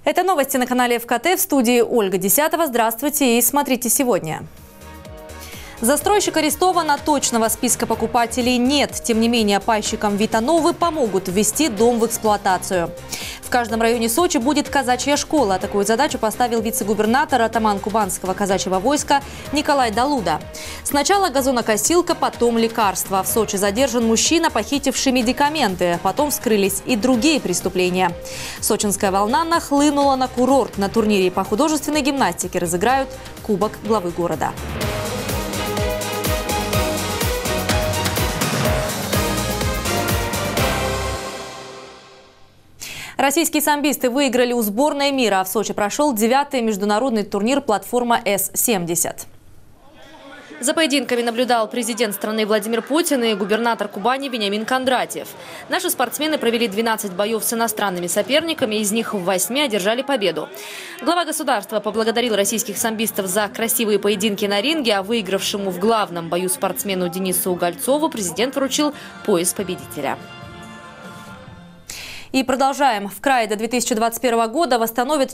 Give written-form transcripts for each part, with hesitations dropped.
Это новости на канале ФКТ, в студии Ольга Десятова. Здравствуйте и смотрите сегодня. Застройщик арестован, а точного списка покупателей нет. Тем не менее, пайщикам Витановы помогут ввести дом в эксплуатацию. В каждом районе Сочи будет казачья школа. Такую задачу поставил вице-губернатор, атаман Кубанского казачьего войска Николай Далуда. Сначала газонокосилка, потом лекарства. В Сочи задержан мужчина, похитивший медикаменты. Потом вскрылись и другие преступления. Сочинская волна нахлынула на курорт. На турнире по художественной гимнастике разыграют Кубок главы города. Российские самбисты выиграли у сборной мира. В Сочи прошел 9-й международный турнир «Платформа С-70». За поединками наблюдал президент страны Владимир Путин и губернатор Кубани Вениамин Кондратьев. Наши спортсмены провели 12 боев с иностранными соперниками, из них в 8 одержали победу. Глава государства поблагодарил российских самбистов за красивые поединки на ринге, а выигравшему в главном бою спортсмену Денису Гольцову президент вручил пояс победителя. И продолжаем. В крае до 2021 года восстановят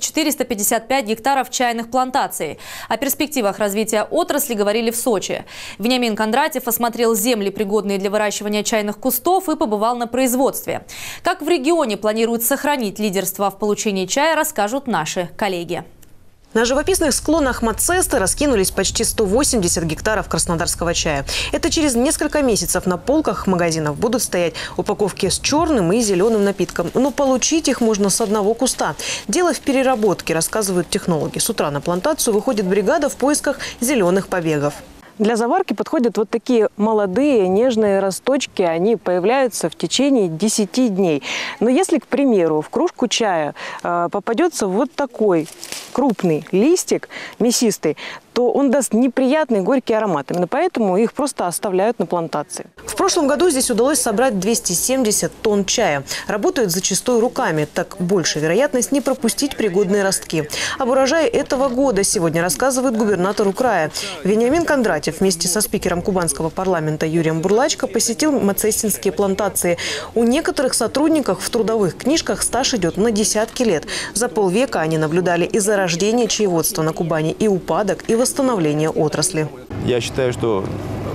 455 гектаров чайных плантаций. О перспективах развития отрасли говорили в Сочи. Вениамин Кондратьев осмотрел земли, пригодные для выращивания чайных кустов, и побывал на производстве. Как в регионе планируют сохранить лидерство в получении чая, расскажут наши коллеги. На живописных склонах Мацесты раскинулись почти 180 гектаров краснодарского чая. Это через несколько месяцев на полках магазинов будут стоять упаковки с черным и зеленым напитком. Но получить их можно с одного куста. Дело в переработке, рассказывают технологи. С утра на плантацию выходит бригада в поисках зеленых побегов. Для заварки подходят вот такие молодые нежные росточки. Они появляются в течение 10 дней. Но если, к примеру, в кружку чая попадется вот такой крупный листик, мясистый, то он даст неприятный горький аромат. Именно поэтому их просто оставляют на плантации. В прошлом году здесь удалось собрать 270 тонн чая. Работают зачастую руками, так больше вероятность не пропустить пригодные ростки. Об урожае этого года сегодня рассказывает губернатору края. Вениамин Кондратьев вместе со спикером кубанского парламента Юрием Бурлачко посетил мацестинские плантации. У некоторых сотрудников в трудовых книжках стаж идет на десятки лет. За полвека они наблюдали и зарождение чаеводства на Кубани, и упадок, и восстановление отрасли. Я считаю, что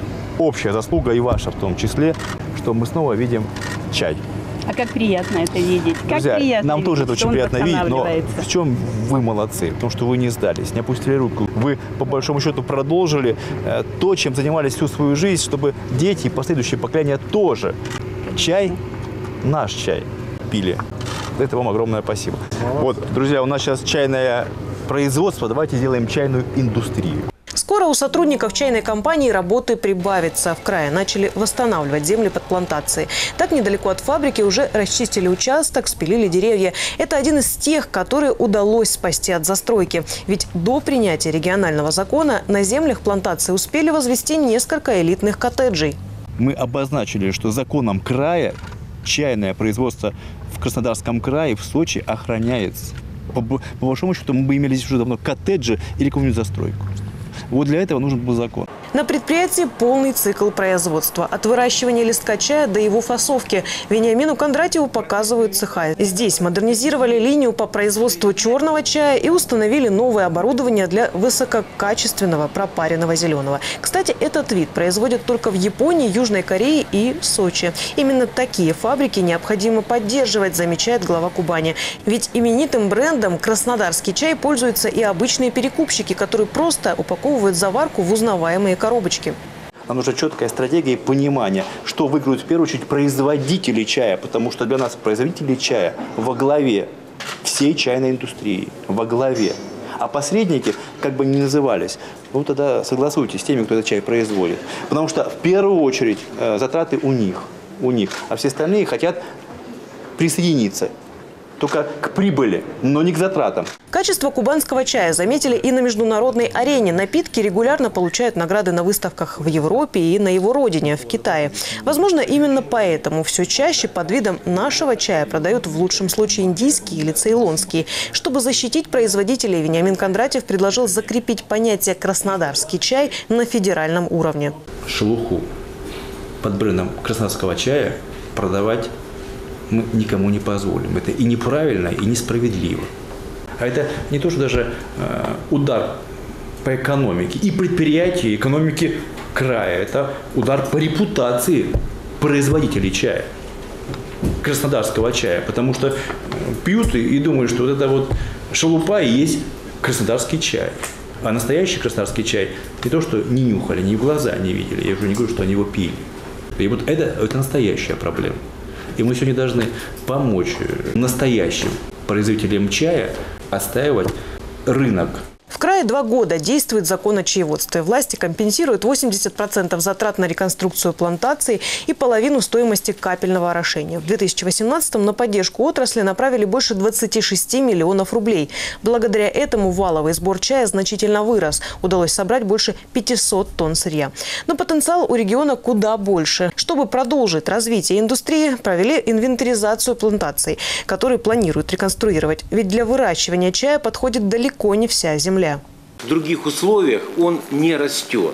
общая заслуга, и ваша в том числе, что мы снова видим чай. А как приятно это видеть. Друзья, как приятно нам тоже это очень приятно видеть, но в чем вы молодцы? В том, что вы не сдались, не опустили руку. Вы, по большому счету, продолжили то, чем занимались всю свою жизнь, чтобы дети и последующие поколения тоже чай, наш чай, пили. За это вам огромное спасибо. Вот, друзья, у нас сейчас чайное производство. Давайте сделаем чайную индустрию. Скоро у сотрудников чайной компании работы прибавится. В крае начали восстанавливать земли под плантации. Так, недалеко от фабрики уже расчистили участок, спилили деревья. Это один из тех, которые удалось спасти от застройки. Ведь до принятия регионального закона на землях плантации успели возвести несколько элитных коттеджей. Мы обозначили, что законом края чайное производство в Краснодарском крае, в Сочи охраняется. По большому счету мы бы имели здесь уже давно коттеджи или какую-нибудь застройку. Вот для этого нужен был закон. На предприятии полный цикл производства. От выращивания листка чая до его фасовки. Вениамину Кондратьеву показывают цеха. Здесь модернизировали линию по производству черного чая и установили новое оборудование для высококачественного пропаренного зеленого. Кстати, этот вид производят только в Японии, Южной Корее и Сочи. Именно такие фабрики необходимо поддерживать, замечает глава Кубани. Ведь именитым брендом краснодарский чай пользуются и обычные перекупщики, которые просто упаковывают заварку в узнаваемые коробочки. Нам нужна четкая стратегия и понимание, что выиграют в первую очередь производители чая, потому что для нас производители чая во главе всей чайной индустрии, во главе. А посредники, как бы ни назывались, ну тогда согласуйтесь с теми, кто этот чай производит. Потому что в первую очередь затраты у них, а все остальные хотят присоединиться. Только к прибыли, но не к затратам. Качество кубанского чая заметили и на международной арене. Напитки регулярно получают награды на выставках в Европе и на его родине, в Китае. Возможно, именно поэтому все чаще под видом нашего чая продают в лучшем случае индийский или цейлонский. Чтобы защитить производителей, Вениамин Кондратьев предложил закрепить понятие «краснодарский чай» на федеральном уровне. Шелуху под брендом краснодарского чая продавать мы никому не позволим. Это и неправильно, и несправедливо. А это не то, что даже удар по экономике и предприятию, и экономике края. Это удар по репутации производителей чая, краснодарского чая. Потому что пьют и думают, что вот это вот шелупа и есть краснодарский чай. А настоящий краснодарский чай не то, что не нюхали, ни в глаза не видели. Я уже не говорю, что они его пили. И вот это настоящая проблема. И мы сегодня должны помочь настоящим производителям чая отстаивать рынок. В крае 2 года действует закон о чаеводстве. Власти компенсируют 80% затрат на реконструкцию плантаций и половину стоимости капельного орошения. В 2018-м на поддержку отрасли направили больше 26 миллионов рублей. Благодаря этому валовый сбор чая значительно вырос. Удалось собрать больше 500 тонн сырья. Но потенциал у региона куда больше. Чтобы продолжить развитие индустрии, провели инвентаризацию плантаций, которые планируют реконструировать. Ведь для выращивания чая подходит далеко не вся земля. В других условиях он не растет.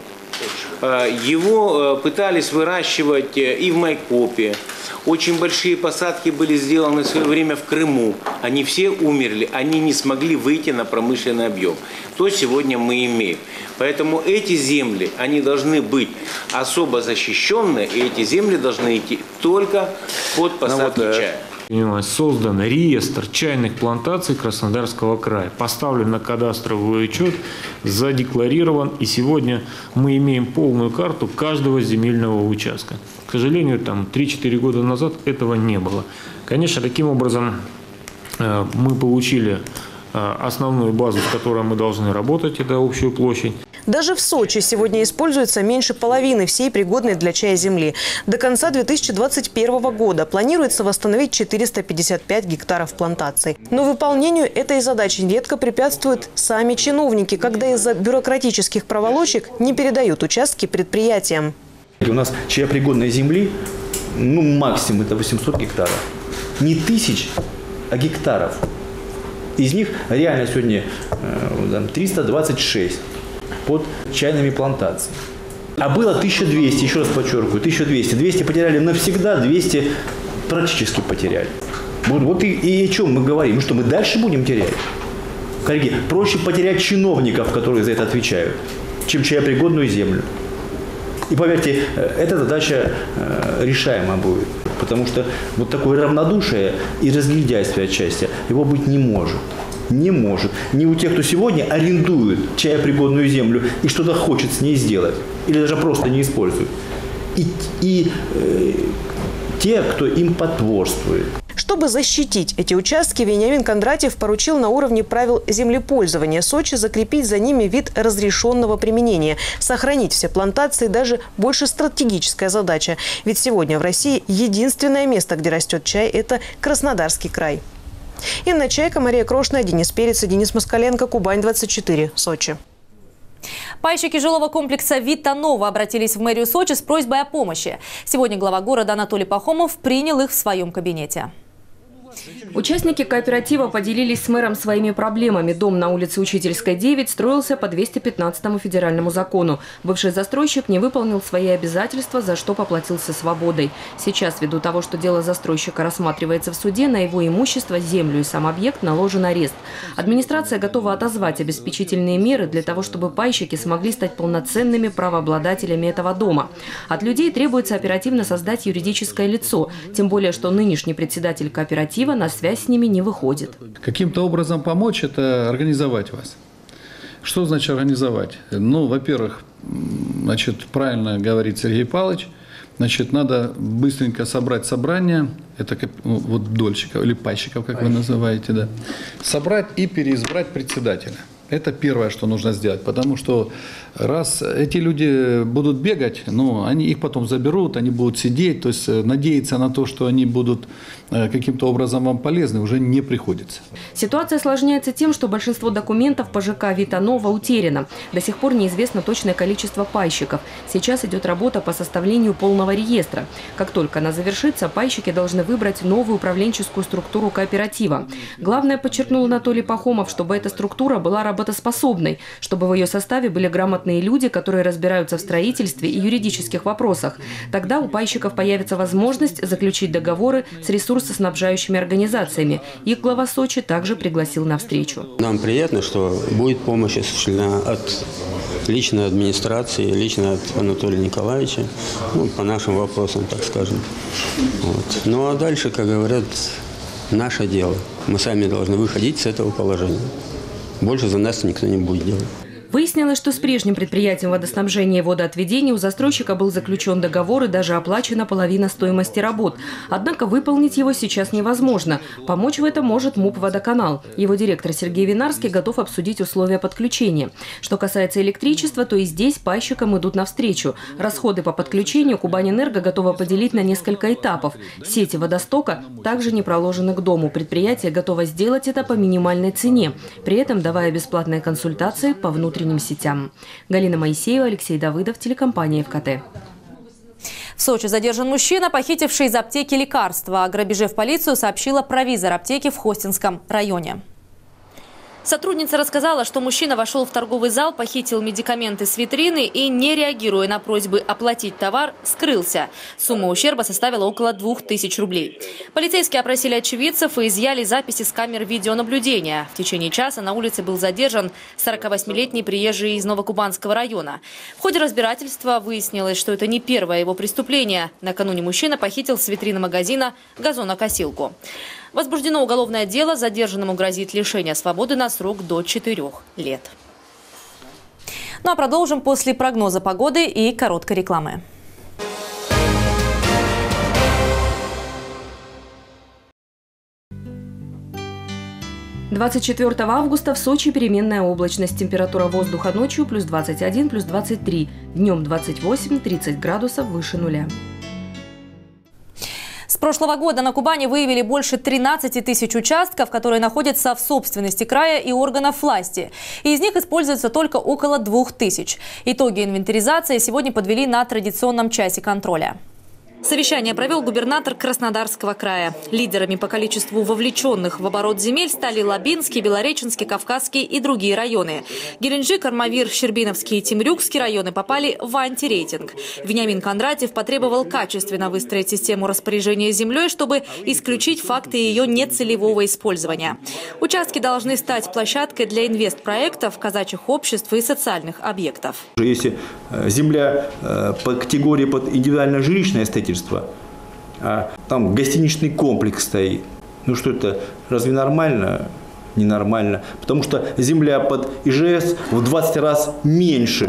Его пытались выращивать и в Майкопе. Очень большие посадки были сделаны в свое время в Крыму. Они все умерли, они не смогли выйти на промышленный объем. То сегодня мы имеем. Поэтому эти земли, они должны быть особо защищенные, и эти земли должны идти только под посадки чая. Создан реестр чайных плантаций Краснодарского края, поставлен на кадастровый учет, задекларирован, и сегодня мы имеем полную карту каждого земельного участка. К сожалению, 3-4 года назад этого не было. Конечно, таким образом мы получили основную базу, с которой мы должны работать, это общую площадь. Даже в Сочи сегодня используется меньше половины всей пригодной для чая земли. До конца 2021 года планируется восстановить 455 гектаров плантаций. Но выполнению этой задачи нередко препятствуют сами чиновники, когда из-за бюрократических проволочек не передают участки предприятиям. У нас чаепригодной земли, максимум это 800 гектаров. Не тысяч, а гектаров. Из них реально сегодня 326 под чайными плантациями. А было 1200, еще раз подчеркиваю, 1200. 200 потеряли навсегда, 200 практически потеряли. Вот и о чем мы говорим. Что мы дальше будем терять? Коллеги, проще потерять чиновников, которые за это отвечают, чем чаепригодную землю. И поверьте, эта задача решаема будет. Потому что вот такое равнодушие и разгильдяйство отчасти его быть не может. Не может. Не у тех, кто сегодня арендует чаепригодную землю и что-то хочет с ней сделать. Или даже просто не использует. И те, кто им потворствует. Чтобы защитить эти участки, Вениамин Кондратьев поручил на уровне правил землепользования Сочи закрепить за ними вид разрешенного применения. Сохранить все плантации даже больше стратегическая задача. Ведь сегодня в России единственное место, где растет чай – это Краснодарский край. Инна Чайка, Мария Крошная, Денис Перец и Денис Москаленко, Кубань-24, Сочи. Пайщики жилого комплекса «Витанова» обратились в мэрию Сочи с просьбой о помощи. Сегодня глава города Анатолий Пахомов принял их в своем кабинете. Участники кооператива поделились с мэром своими проблемами. Дом на улице Учительской, 9 строился по 215-му федеральному закону. Бывший застройщик не выполнил свои обязательства, за что поплатился свободой. Сейчас, ввиду того, что дело застройщика рассматривается в суде, на его имущество, землю и сам объект наложен арест. Администрация готова отозвать обеспечительные меры для того, чтобы пайщики смогли стать полноценными правообладателями этого дома. От людей требуется оперативно создать юридическое лицо, тем более, что нынешний председатель кооператива на связь с ними не выходит. Каким-то образом помочь – это организовать вас. Что значит организовать? Во-первых, правильно говорит Сергей Павлович, надо быстренько собрать собрание, это дольщиков или пайщиков, как вы называете, да, собрать и переизбрать председателя. Это первое, что нужно сделать, потому что раз эти люди будут бегать, они их потом заберут, они будут сидеть, то есть надеяться на то, что они будут каким-то образом вам полезны, уже не приходится. Ситуация осложняется тем, что большинство документов по ЖК «Витанова» утеряно. До сих пор неизвестно точное количество пайщиков. Сейчас идет работа по составлению полного реестра. Как только она завершится, пайщики должны выбрать новую управленческую структуру кооператива. Главное, подчеркнул Анатолий Пахомов, чтобы эта структура была работоспособна работоспособной, чтобы в ее составе были грамотные люди, которые разбираются в строительстве и юридических вопросах. Тогда у пайщиков появится возможность заключить договоры с ресурсоснабжающими организациями. Их глава Сочи также пригласил на встречу. Нам приятно, что будет помощь осуществлена от личной администрации, лично от Анатолия Николаевича, по нашим вопросам, так скажем. Вот. Ну а дальше, как говорят, наше дело. Мы сами должны выходить с этого положения. Больше за нас никто не будет делать. Выяснилось, что с прежним предприятием водоснабжения и водоотведения у застройщика был заключен договор и даже оплачена половина стоимости работ. Однако выполнить его сейчас невозможно. Помочь в этом может МУП «Водоканал». Его директор Сергей Винарский готов обсудить условия подключения. Что касается электричества, то и здесь пайщикам идут навстречу. Расходы по подключению Кубаньэнерго готова поделить на несколько этапов. Сети водостока также не проложены к дому. Предприятие готово сделать это по минимальной цене, при этом давая бесплатные консультации по внутренним сетям. Галина Моисеева, Алексей Давыдов, телекомпания ФКТ. В Сочи задержан мужчина, похитивший из аптеки лекарства. О грабеже в полицию сообщила провизор аптеки в Хостинском районе. Сотрудница рассказала, что мужчина вошел в торговый зал, похитил медикаменты с витрины и, не реагируя на просьбы оплатить товар, скрылся. Сумма ущерба составила около 2000 рублей. Полицейские опросили очевидцев и изъяли записи с камер видеонаблюдения. В течение часа на улице был задержан 48-летний приезжий из Новокубанского района. В ходе разбирательства выяснилось, что это не первое его преступление. Накануне мужчина похитил с витрины магазина газонокосилку. Возбуждено уголовное дело, задержанному грозит лишение свободы на срок до 4 лет. Ну а продолжим после прогноза погоды и короткой рекламы. – 24 августа в Сочи переменная облачность. Температура воздуха ночью плюс 21, плюс 23. Днем 28-30 градусов выше нуля. С прошлого года на Кубани выявили больше 13 тысяч участков, которые находятся в собственности края и органов власти. И из них используется только около 2000. Итоги инвентаризации сегодня подвели на традиционном часе контроля. Совещание провел губернатор Краснодарского края. Лидерами по количеству вовлеченных в оборот земель стали Лабинский, Белореченский, Кавказский и другие районы. Геленджик, Армавир, Щербиновский и Темрюкский районы попали в антирейтинг. Вениамин Кондратьев потребовал качественно выстроить систему распоряжения землей, чтобы исключить факты ее нецелевого использования. Участки должны стать площадкой для инвестпроектов, казачьих обществ и социальных объектов. Если земля по категории под индивидуальное жилищное строительство, там гостиничный комплекс стоит. Ну что это, разве нормально? Ненормально. Потому что земля под ИЖС в 20 раз меньше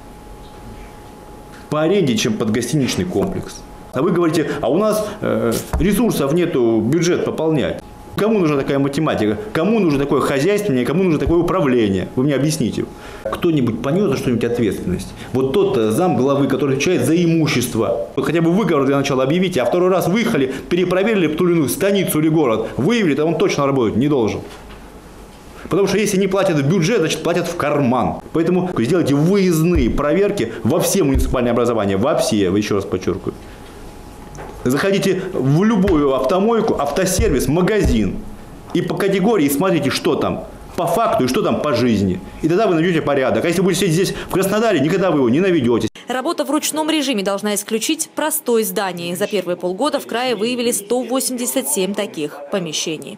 по аренде, чем под гостиничный комплекс. А вы говорите, а у нас ресурсов нету бюджет пополнять. Кому нужна такая математика? Кому нужно такое хозяйствование? Кому нужно такое управление? Вы мне объясните. Кто-нибудь понес за что-нибудь ответственность? Вот тот замглавы, который отвечает за имущество. Вот хотя бы выговор для начала объявите, а второй раз выехали, перепроверили ту или иную станицу или город, выявили, то он точно работать не должен. Потому что если не платят в бюджет, значит платят в карман. Поэтому сделайте выездные проверки во все муниципальные образования, во все, еще раз подчеркиваю. Заходите в любую автомойку, автосервис, магазин и по категории смотрите, что там по факту и что там по жизни. И тогда вы наведете порядок. А если будете сидеть здесь в Краснодаре, никогда вы его не наведете. Работа в ручном режиме должна исключить простое здание. За первые полгода в крае выявили 187 таких помещений.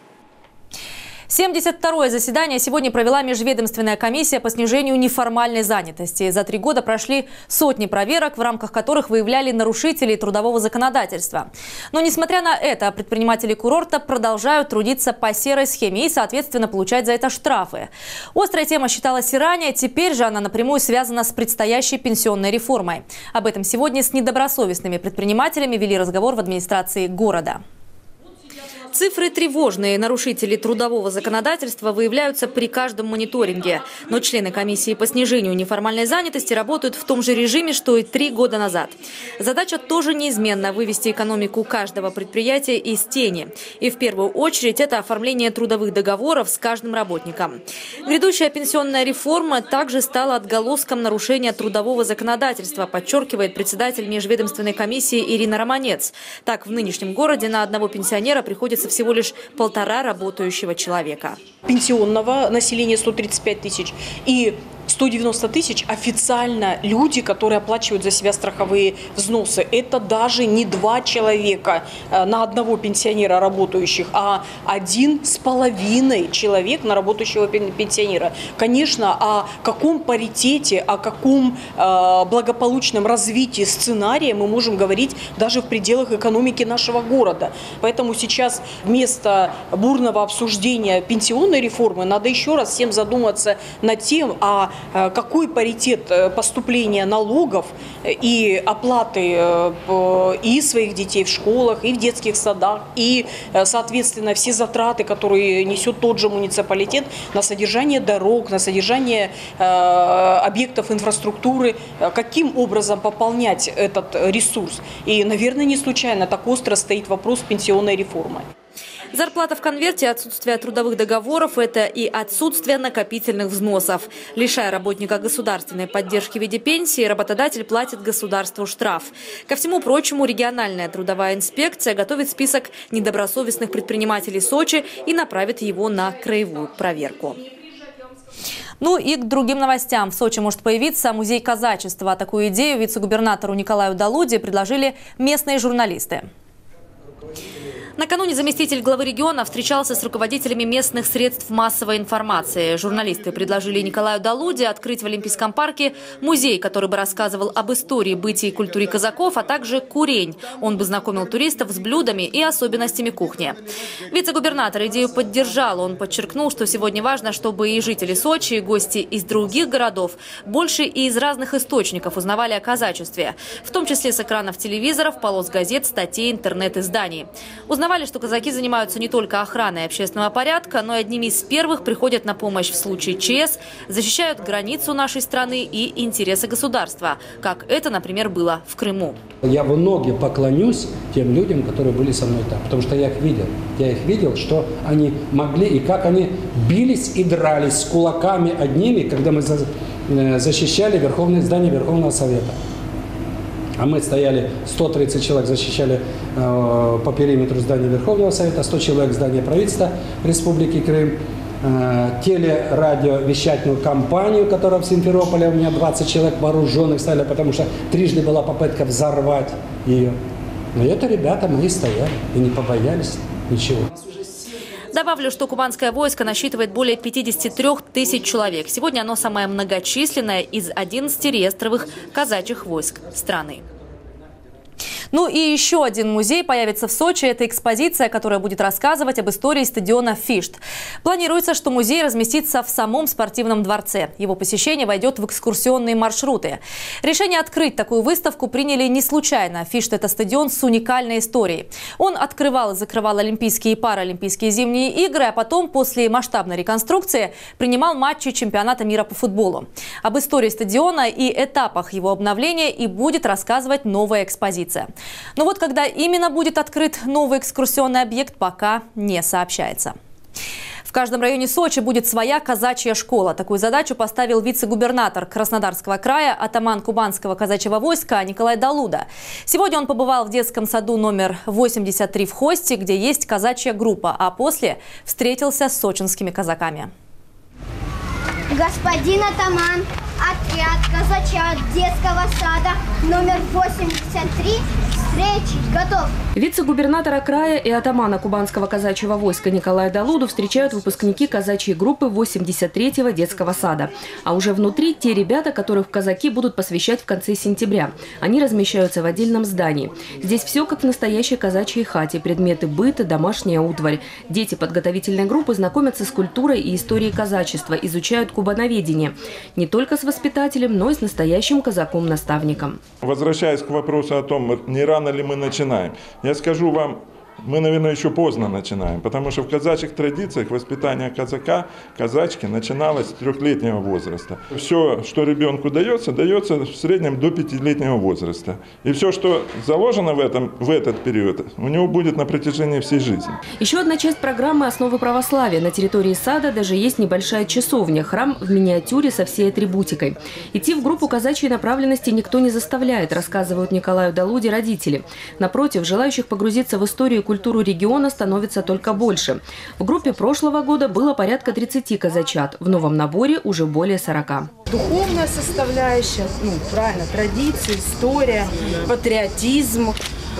72-е заседание сегодня провела межведомственная комиссия по снижению неформальной занятости. За 3 года прошли сотни проверок, в рамках которых выявляли нарушителей трудового законодательства. Но несмотря на это, предприниматели курорта продолжают трудиться по серой схеме и, соответственно, получать за это штрафы. Острая тема считалась и ранее, теперь же она напрямую связана с предстоящей пенсионной реформой. Об этом сегодня с недобросовестными предпринимателями вели разговор в администрации города. Цифры тревожные. Нарушители трудового законодательства выявляются при каждом мониторинге. Но члены комиссии по снижению неформальной занятости работают в том же режиме, что и 3 года назад. Задача тоже неизменна – вывести экономику каждого предприятия из тени. И в первую очередь это оформление трудовых договоров с каждым работником. Грядущая пенсионная реформа также стала отголоском нарушения трудового законодательства, подчеркивает председатель межведомственной комиссии Ирина Романец. Так, в нынешнем городе на одного пенсионера приходится находится всего лишь 1,5 работающего человека. Пенсионного населения 135 тысяч и 190 тысяч официально люди, которые оплачивают за себя страховые взносы. Это даже не 2 человека на одного пенсионера работающих, а 1,5 человек на работающего пенсионера. Конечно, о каком паритете, о каком благополучном развитии сценария мы можем говорить даже в пределах экономики нашего города. Поэтому сейчас вместо бурного обсуждения пенсионной реформы надо еще раз всем задуматься над тем, какой паритет поступления налогов и оплаты и своих детей в школах, и в детских садах, и, соответственно, все затраты, которые несет тот же муниципалитет на содержание дорог, на содержание объектов инфраструктуры, каким образом пополнять этот ресурс. И, наверное, не случайно так остро стоит вопрос пенсионной реформы. Зарплата в конверте, отсутствие трудовых договоров – это и отсутствие накопительных взносов. Лишая работника государственной поддержки в виде пенсии, работодатель платит государству штраф. Ко всему прочему, региональная трудовая инспекция готовит список недобросовестных предпринимателей Сочи и направит его на краевую проверку. Ну и к другим новостям. В Сочи может появиться музей казачества. Такую идею вице-губернатору Николаю Далуде предложили местные журналисты. Накануне заместитель главы региона встречался с руководителями местных средств массовой информации. Журналисты предложили Николаю Далуде открыть в Олимпийском парке музей, который бы рассказывал об истории, бытии и культуре казаков, а также курень. Он бы знакомил туристов с блюдами и особенностями кухни. Вице-губернатор идею поддержал. Он подчеркнул, что сегодня важно, чтобы и жители Сочи, и гости из других городов больше и из разных источников узнавали о казачестве, в том числе с экранов телевизоров, полос газет, статей, интернет-изданий. Узнавали, что казаки занимаются не только охраной общественного порядка, но и одними из первых приходят на помощь в случае ЧС, защищают границу нашей страны и интересы государства, как это, например, было в Крыму. Я в ноги поклонюсь тем людям, которые были со мной там, потому что я их видел. Я их видел, что они могли и как они бились и дрались с кулаками одними, когда мы защищали здание Верховного Совета. А мы стояли, 130 человек защищали по периметру здания Верховного Совета, 100 человек здания правительства Республики Крым, телерадиовещательную компанию, которая в Симферополе, у меня 20 человек вооруженных стояли, потому что трижды была попытка взорвать ее. Но это ребята мои стояли и не побоялись ничего. Добавлю, что кубанское войско насчитывает более 53 тысяч человек. Сегодня оно самое многочисленное из 11 реестровых казачьих войск страны. Ну и еще один музей появится в Сочи. Это экспозиция, которая будет рассказывать об истории стадиона «Фишт». Планируется, что музей разместится в самом спортивном дворце. Его посещение войдет в экскурсионные маршруты. Решение открыть такую выставку приняли не случайно. «Фишт» – это стадион с уникальной историей. Он открывал и закрывал Олимпийские и Паралимпийские зимние игры, а потом, после масштабной реконструкции, принимал матчи чемпионата мира по футболу. Об истории стадиона и этапах его обновления и будет рассказывать новая экспозиция. Но вот когда именно будет открыт новый экскурсионный объект, пока не сообщается. В каждом районе Сочи будет своя казачья школа. Такую задачу поставил вице-губернатор Краснодарского края, атаман Кубанского казачьего войска Николай Далуда. Сегодня он побывал в детском саду номер 83 в Хосте, где есть казачья группа, а после встретился с сочинскими казаками. Господин атаман, отряд казачат детского сада номер 83 встречи готов. Вице-губернатора края и атамана Кубанского казачьего войска Николая Далуду встречают выпускники казачьей группы 83-го детского сада. А уже внутри те ребята, которых в казаки будут посвящать в конце сентября. Они размещаются в отдельном здании. Здесь все как в настоящей казачьей хате. Предметы быта, домашняя утварь. Дети подготовительной группы знакомятся с культурой и историей казачества, изучают кубановедение. Не только с воспитателем, но и с настоящим казаком-наставником. Возвращаясь к вопросу о том, не рано ли мы начинаем, я скажу вам, мы, наверное, еще поздно начинаем, потому что в казачьих традициях воспитание казака, казачки начиналось с 3-летнего возраста. Все, что ребенку дается, дается в среднем до 5-летнего возраста. И все, что заложено в этот период, у него будет на протяжении всей жизни. Еще одна часть программы «Основы православия». На территории сада даже есть небольшая часовня, храм в миниатюре со всей атрибутикой. Идти в группу казачьей направленности никто не заставляет, рассказывают Николаю Далуде родители. Напротив, желающих погрузиться в историю культуру региона становится только больше. В группе прошлого года было порядка 30 казачат. В новом наборе уже более 40. Духовная составляющая, правильно, традиции, история, патриотизм.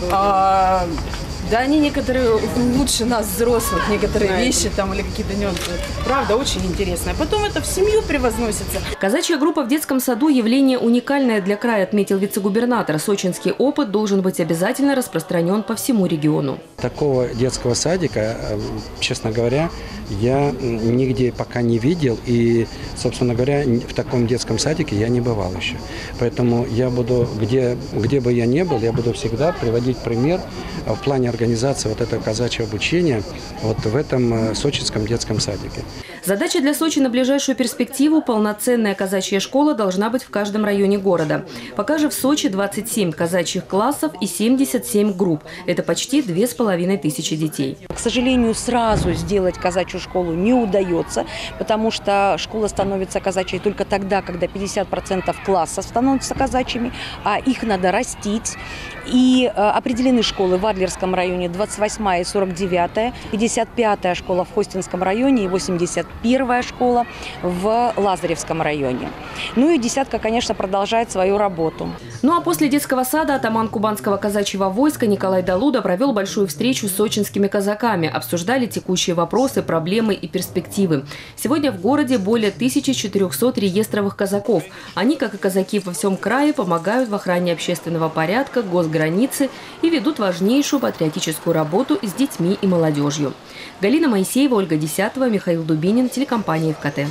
Да, они некоторые лучше нас, взрослых, некоторые вещи там или какие-то нюансы. Правда, очень интересно. Потом это в семью превозносится. Казачья группа в детском саду – явление уникальное для края, отметил вице-губернатор. Сочинский опыт должен быть обязательно распространен по всему региону. Такого детского садика, честно говоря, я нигде пока не видел. И, собственно говоря, в таком детском садике я не бывал еще. Поэтому я буду, где бы я ни был, я буду всегда приводить пример в плане организации вот этого казачьего обучения вот в этом сочинском детском садике. Задача для Сочи на ближайшую перспективу – полноценная казачья школа должна быть в каждом районе города. Пока же в Сочи 27 казачьих классов и 77 групп. Это почти 2500 детей. К сожалению, сразу сделать казачью школу не удается, потому что школа становится казачьей только тогда, когда 50% классов становятся казачьими, а их надо растить. И определены школы в Адлерском районе, 28-я и 49-я, 55-я школа в Хостинском районе и 81-я школа в Лазаревском районе. Ну и десятка, конечно, продолжает свою работу. Ну а после детского сада атаман Кубанского казачьего войска Николай Далуда провел большую встречу с сочинскими казаками. Обсуждали текущие вопросы, проблемы и перспективы. Сегодня в городе более 1400 реестровых казаков. Они, как и казаки во всем крае, помогают в охране общественного порядка, госграницы и ведут важнейшую патриотическую работу с детьми и молодежью. Галина Моисеева, Ольга Десятова, Михаил Дубинин, телекомпания ФКТ.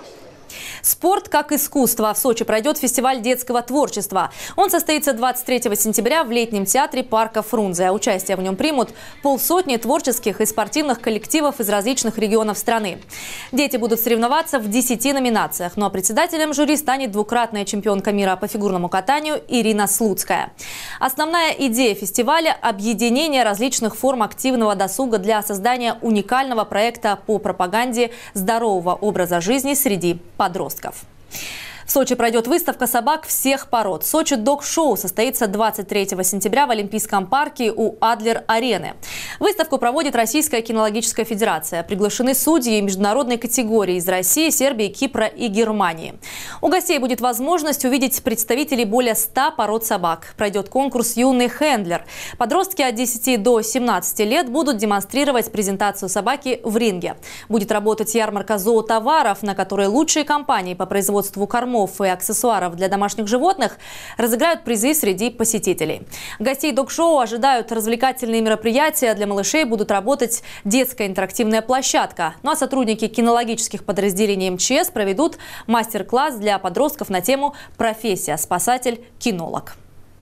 Спорт как искусство. В Сочи пройдет фестиваль детского творчества. Он состоится 23 сентября в летнем театре парка Фрунзе. Участие в нем примут 50 творческих и спортивных коллективов из различных регионов страны. Дети будут соревноваться в 10 номинациях. Ну а председателем жюри станет двукратная чемпионка мира по фигурному катанию Ирина Слуцкая. Основная идея фестиваля – объединение различных форм активного досуга для создания уникального проекта по пропаганде здорового образа жизни среди подростков. В Сочи пройдет выставка собак всех пород. Сочи Дог-шоу состоится 23 сентября в Олимпийском парке у Адлер-арены. Выставку проводит Российская кинологическая федерация. Приглашены судьи международной категории из России, Сербии, Кипра и Германии. У гостей будет возможность увидеть представителей более 100 пород собак. Пройдет конкурс «Юный хендлер». Подростки от 10 до 17 лет будут демонстрировать презентацию собаки в ринге. Будет работать ярмарка зоотоваров, на которой лучшие компании по производству кормов и аксессуаров для домашних животных разыграют призы среди посетителей. Гостей дог-шоу ожидают развлекательные мероприятия. Для малышей будут работать детская интерактивная площадка. Ну а сотрудники кинологических подразделений МЧС проведут мастер-класс для подростков на тему «Профессия спасатель-кинолог».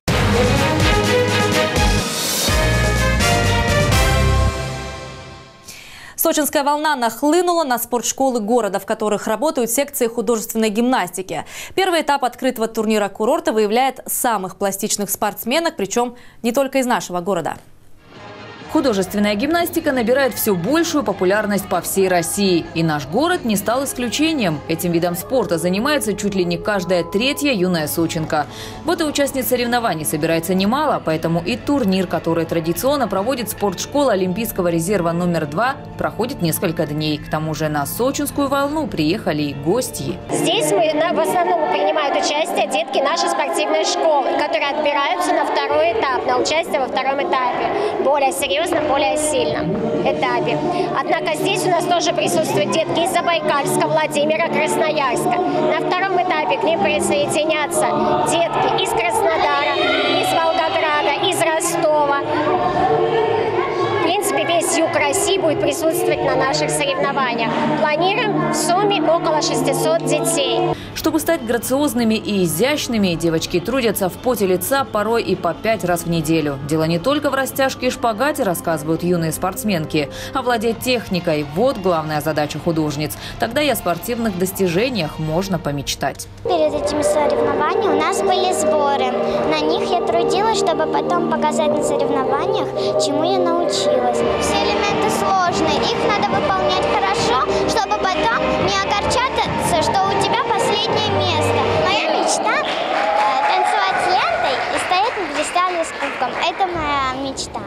Сочинская волна нахлынула на спортшколы города, в которых работают секции художественной гимнастики. Первый этап открытого турнира курорта выявляет самых пластичных спортсменок, причем не только из нашего города. Художественная гимнастика набирает все большую популярность по всей России. И наш город не стал исключением. Этим видом спорта занимается чуть ли не каждая третья юная сочинка. Вот и участниц соревнований собирается немало, поэтому и турнир, который традиционно проводит спортшкола Олимпийского резерва номер 2, проходит несколько дней. К тому же на сочинскую волну приехали и гости. Здесь в основном принимают участие детки нашей спортивной школы, которые отбираются на второй этап, на участие во втором этапе. Более серьезно, более сильном этапе. Однако здесь у нас тоже присутствуют детки из Забайкальска, Владимира, Красноярска. На втором этапе к ним присоединятся детки из Краснодара, из Волгограда, из Ростова. В принципе, весь юг России будет присутствовать на наших соревнованиях. Планируем в сумме около 600 детей. Чтобы стать грациозными и изящными, девочки трудятся в поте лица порой и по 5 раз в неделю. Дело не только в растяжке и шпагате, рассказывают юные спортсменки. Овладеть техникой – вот главная задача художниц. Тогда и о спортивных достижениях можно помечтать. Перед этими соревнованиями у нас были сборы. На них я трудилась, чтобы потом показать на соревнованиях, чему я научилась. Все элементы сложные, их надо выполнять хорошо, чтобы потом не огорчаться, что у тебя последнее место. Моя мечта – танцевать с лентой и стоять на пьедестале с кубком. Это моя мечта.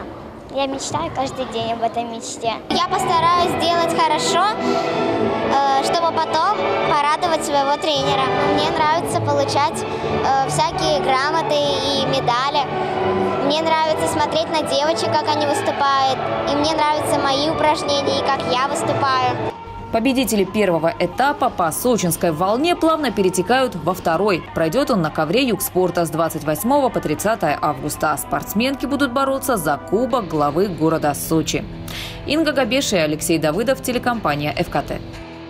Я мечтаю каждый день об этой мечте. Я постараюсь сделать хорошо, чтобы потом порадовать своего тренера. Мне нравится получать всякие грамоты и медали. Мне нравится смотреть на девочек, как они выступают. И мне нравятся мои упражнения и как я выступаю. Победители первого этапа по сочинской волне плавно перетекают во второй. Пройдет он на ковре югспорта с 28 по 30 августа. Спортсменки будут бороться за кубок главы города Сочи. Инга Габеша и Алексей Давыдов, телекомпания ФКТ.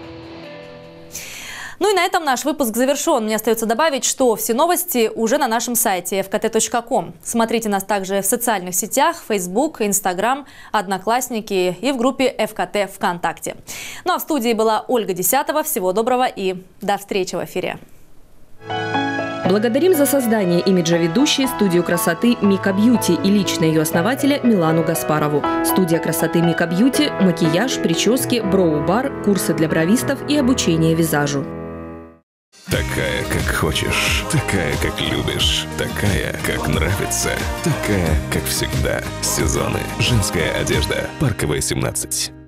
Ну и на этом наш выпуск завершен. Мне остается добавить, что все новости уже на нашем сайте fkt.com. Смотрите нас также в социальных сетях, Facebook, Instagram, Одноклассники и в группе ФКТ ВКонтакте. Ну а в студии была Ольга Десятова. Всего доброго и до встречи в эфире. Благодарим за создание имиджа ведущей студию красоты Мика Бьюти и лично ее основателя Милану Гаспарову. Студия красоты Мика Бьюти – макияж, прически, броу-бар, курсы для бровистов и обучение визажу. Такая, как хочешь, такая, как любишь, такая, как нравится, такая, как всегда. Сезоны. Женская одежда. Парковая, 17.